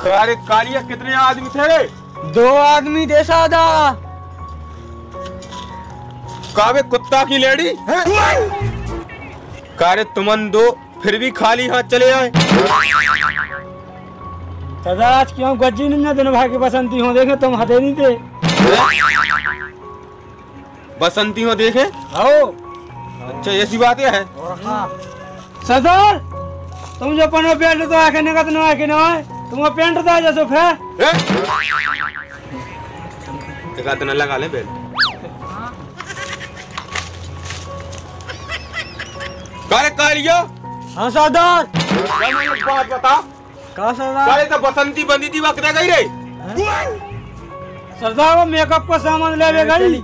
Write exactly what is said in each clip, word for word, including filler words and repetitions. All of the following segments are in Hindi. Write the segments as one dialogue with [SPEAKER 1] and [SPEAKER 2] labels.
[SPEAKER 1] अरे कालिया कितने आदमी थे?
[SPEAKER 2] दो आदमी थे सादा।
[SPEAKER 1] कावे कुत्ता की लेडी कारे तुमन दो फिर भी खाली हाथ चले आए।
[SPEAKER 2] सदा आज क्यों गज्जी नहीं दिन भाई की बसंती हो देखे तुम हथे नहीं थे।
[SPEAKER 1] बसंती हो देखे?
[SPEAKER 2] आओ।
[SPEAKER 1] अच्छा ऐसी बात है।
[SPEAKER 2] सरदार तुम जो पनो पेंट तो आके निकत न आके न आए तुम पेंट दा जैसो फे
[SPEAKER 1] एक हाथ न लगा ले बेल। कारे कालिया।
[SPEAKER 2] हाँ सरदार।
[SPEAKER 1] बात बता।
[SPEAKER 2] का सरदार?
[SPEAKER 1] काले तो बसंती बंदी थी वक्त गई रे।
[SPEAKER 2] सरदार वो मेकअप का सामान ले गई।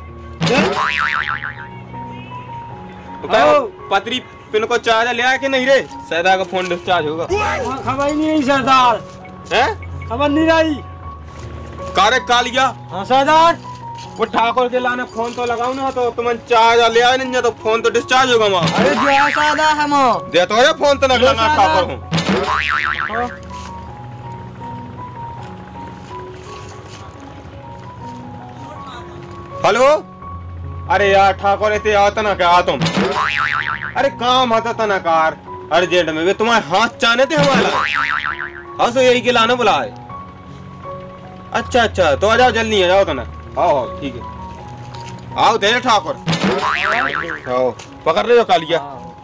[SPEAKER 1] पत्री पिन को चार्जर ले आया कि नहीं रे? सैदा का फोन डिस्चार्ज होगा।
[SPEAKER 2] खबर नहीं सरदार।
[SPEAKER 1] हैं?
[SPEAKER 2] खबर नहीं रही।
[SPEAKER 1] कारे कालिया।
[SPEAKER 2] हाँ सरदार।
[SPEAKER 1] वो ठाकुर के लाने फोन तो लगाओ ना तो तुम चार्जर ले आए नहीं तो फोन तो डिस्चार्ज होगा माँ।
[SPEAKER 2] अरे जो सादा हम
[SPEAKER 1] दे तो ये फोन तो न लगाना ठाकुर हूँ। हेलो। अरे यार ठाकुर इतने आता ना क्या तुम? अरे काम आता था ना कार अर्जेंट में वे तुम्हारे हाथ चाहने थे हमारा। हाँ सो यही के लाने बुलाए। अच्छा अच्छा तो आ जाओ जल्दी आ जाओ तो ना। आओ आओ ठीक है आओ दे ठाकुर। आओ पकड़ ले कालिया।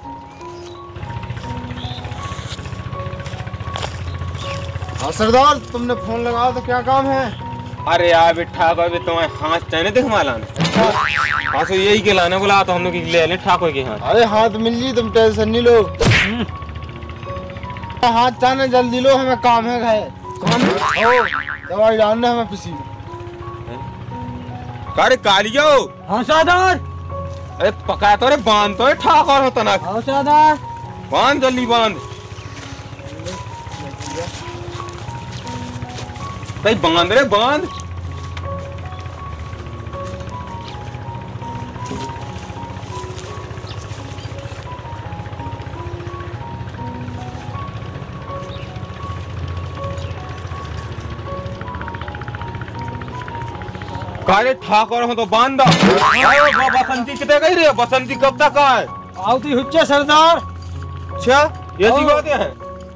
[SPEAKER 3] हाँ सरदार तुमने फोन लगाया तो क्या काम है?
[SPEAKER 1] अरे यार ठाकुर भी तुम्हारे हाथ चाहने थे हमारा लाने। हाँ सो यही के लाने बुला तो हम लोग ले ले ठाकुर के हाथ।
[SPEAKER 3] अरे हाथ मिल जी तुम टेंशन नहीं लो। हाथ चाहने जल्दी लो हमें काम है घाय। काम है? दवाई डालना हमें किसी।
[SPEAKER 1] अरे कालिया।
[SPEAKER 2] हाँ सरदार।
[SPEAKER 1] अरे पका तो रे बांध तो ठाकुर होता ना।
[SPEAKER 2] हाँ सरदार।
[SPEAKER 1] बांध जल्दी बांध। भाई बांध रे बांध। काले ठाकुर हो तो बांध दो। बसंती कितने गई रे? बसंती कब तक आए?
[SPEAKER 2] आओ तो हुच्चे सरदार।
[SPEAKER 1] अच्छा ये सी बात है।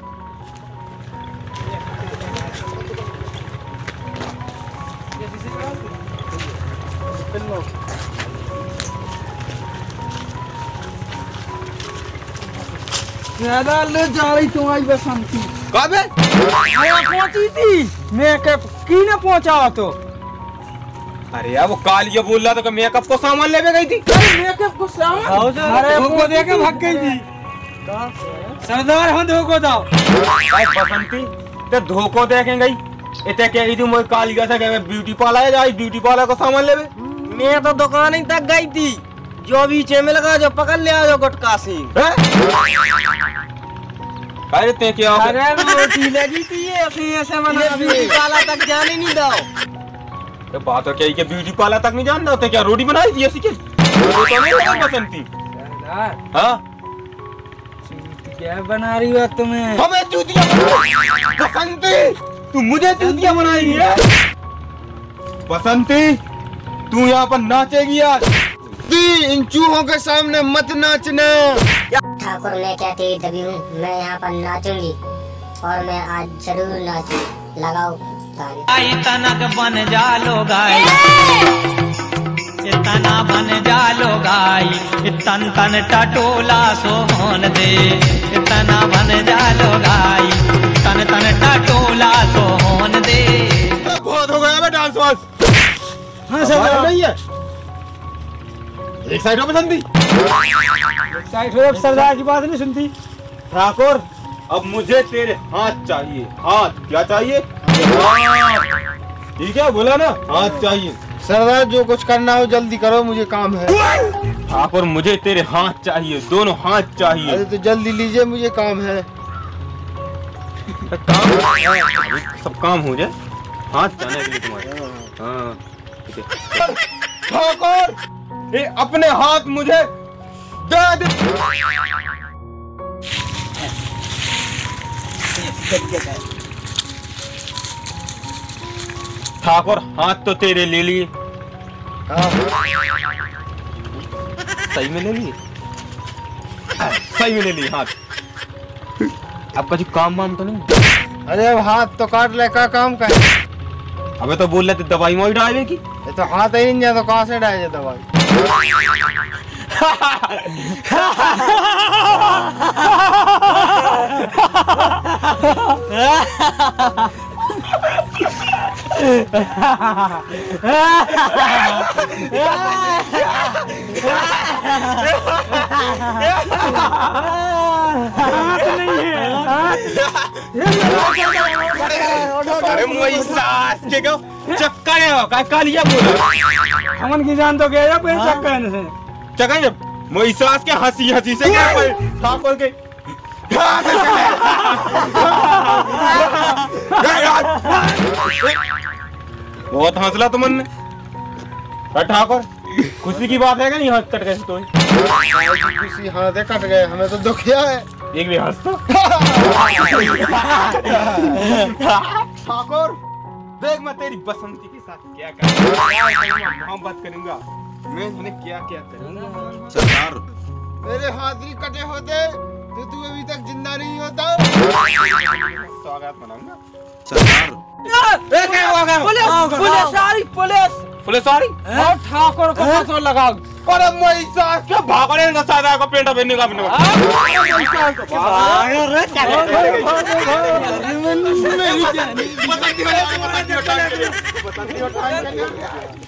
[SPEAKER 2] ले जा रही तुम्हारी बसंती।
[SPEAKER 1] कब है?
[SPEAKER 2] पहुंची थी मेकअप की न पहुंचा तो।
[SPEAKER 1] अरे यार वो कालिया बोल रहा था कि मेकअप को सामान लेने गई थी।
[SPEAKER 2] मेकअप को सामान? अरे वो देके भाग गई थी। सरदार हम धोखो दाओ।
[SPEAKER 1] बसंती ते धोखो देखे गई इतने कह थी मैं कालिया से मैं ब्यूटी पार्लर जाई ब्यूटी पार्लर को सामान लेवे।
[SPEAKER 2] मैं तो दुकान ही तक गई थी जो बीचे में लगा जो पकड़ ले आओ गुटका सिंह।
[SPEAKER 1] अरे ते क्या?
[SPEAKER 2] अरे रोटी लगी थी ये ऐसे ऐसे बना ब्यूटी पार्लर तक जाने नहीं दो।
[SPEAKER 1] तो बात है क्या कि ब्यूटी पार्लर तक नहीं जानता होते क्या? रोटी बनाई थी ऐसी क्या? तो नहीं लगा बसंती। हाँ
[SPEAKER 2] क्या बना रही हो तुम्हें?
[SPEAKER 1] हमें चूतिया बसंती तू मुझे चूतिया बनाई है। बसंती तू यहाँ पर नाचेगी यार।
[SPEAKER 3] इन चूहों के सामने मत नाचना।
[SPEAKER 4] ठाकुर मैं कहती दबी हूँ मैं यहाँ पर नाचूंगी और मैं आज जरूर नाचूं। लगाओ
[SPEAKER 5] आई तनक बन जालो गाई तना बन जालो गाई तन तन टटोला सोहन दे तना बन जालो गाई तन तन टटोला सोहन दे।
[SPEAKER 1] बहुत हो गया डांस वांस।
[SPEAKER 2] हाँ सर नहीं है।
[SPEAKER 1] एक साइड हो बसंती।
[SPEAKER 2] एक साइड हो सरदार की बात नहीं सुनती।
[SPEAKER 1] ठाकुर अब मुझे तेरे हाथ चाहिए। हाथ क्या चाहिए? ठीक है बोला ना हाथ चाहिए।
[SPEAKER 3] सरदार जो कुछ करना हो जल्दी करो मुझे काम है।
[SPEAKER 1] ठाकुर मुझे तेरे हाथ चाहिए दोनों हाथ चाहिए।
[SPEAKER 3] अरे तो जल्दी लीजिए मुझे काम है।
[SPEAKER 1] काम सब काम हो जाए हाथ जाने के लिए तुम्हारे। हाँ ठाकुर ये अपने हाथ मुझे दे दे। ठाकुर हाथ तो तेरे ले लिए,
[SPEAKER 3] हाँ।
[SPEAKER 1] सही में ले लिए, सही में ले लिए हाथ। अब कुछ काम वाम तो नहीं?
[SPEAKER 3] अरे अब हाथ तो काट ले, का काम का है?
[SPEAKER 1] अबे तो बोल रहे थे दवाई मोई डाले की।
[SPEAKER 3] ये तो हाथ ही नहीं जाता, कहाँ से डाले दवाई?
[SPEAKER 1] अरे मोई सास के को चक्कर है का कालिया बोला।
[SPEAKER 2] हमन की जान तो गया पे चक्कर है से
[SPEAKER 1] चक्कर है मोई सास के हंसी हंसी से क्या पर ठाकुर के बहुत हंसला तुमने। ठाकुर खुशी की बात है क्या? नहीं हाथ कट गए तो
[SPEAKER 3] किसी हाथ कट गए, हमें तो दुखिया है।
[SPEAKER 1] एक भी हंस तो। ठाकुर देख मैं तेरी बसंती के साथ क्या करूंगा, मोहब्बत करूंगा मैं, तुम्हें क्या क्या करूंगा।
[SPEAKER 6] सरदार
[SPEAKER 3] मेरे हाथ भी कटे होते तो तू अभी तक जिंदा नहीं होता।
[SPEAKER 1] स्वागत मनाऊंगा
[SPEAKER 6] सरदार
[SPEAKER 2] पुलिस सारी पुलिस
[SPEAKER 1] पुलिस सॉरी
[SPEAKER 2] और ठाकुर को पसंद लगाओ।
[SPEAKER 1] और अब मैं इस सास के भागने न सादा को पेंटा पहनने का अपने को